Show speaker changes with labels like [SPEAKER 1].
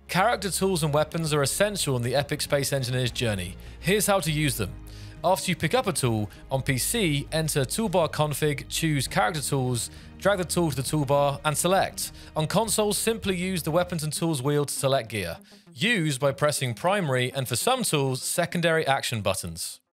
[SPEAKER 1] Character tools and weapons are essential in the Epic Space Engineer's journey. Here's how to use them. After you pick up a tool, on PC, enter Toolbar Config, choose Character Tools, drag the tool to the toolbar, and select. On console, simply use the Weapons and Tools wheel to select gear. Use by pressing primary and, for some tools, secondary action buttons.